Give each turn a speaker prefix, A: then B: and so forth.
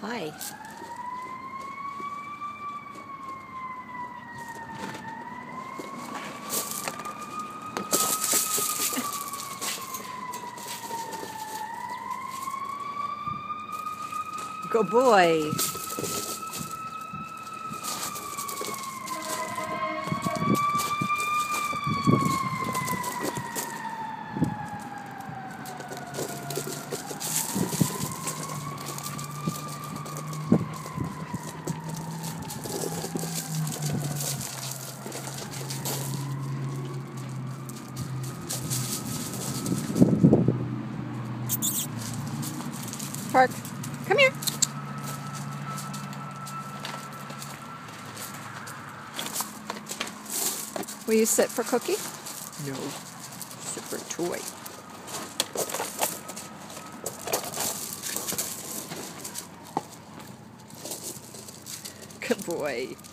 A: Hi. Good boy. Park, come here. Will you sit for Cookie? No. Sit for Toy. Good boy.